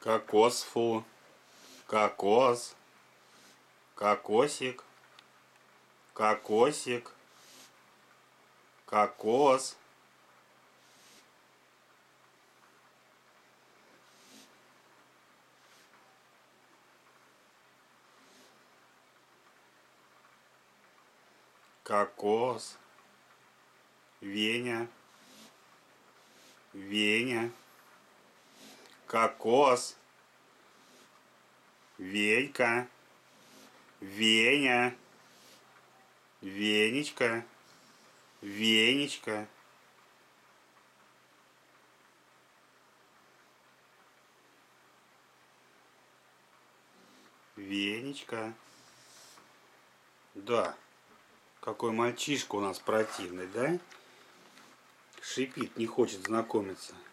Кокос, фу. Кокос. Кокосик. Кокосик. Кокос. Кокос. Веня. Веня. Кокос. Венька. Веня. Венечка. Венечка. Венечка. Да. Какой мальчишка у нас противный, да? Шипит, не хочет знакомиться.